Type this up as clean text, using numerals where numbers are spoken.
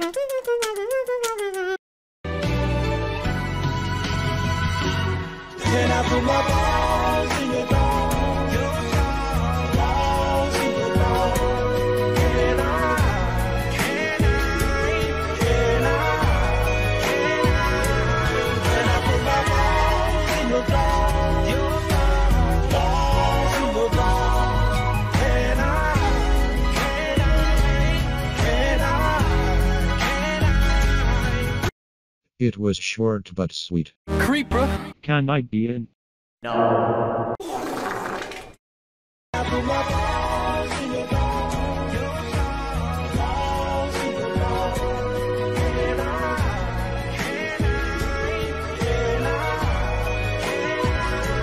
Can I put my balls in your balls? Balls in your balls. Can I put my balls in your balls? Balls in your balls. It was short but sweet. Creeper. Can I be in? I put my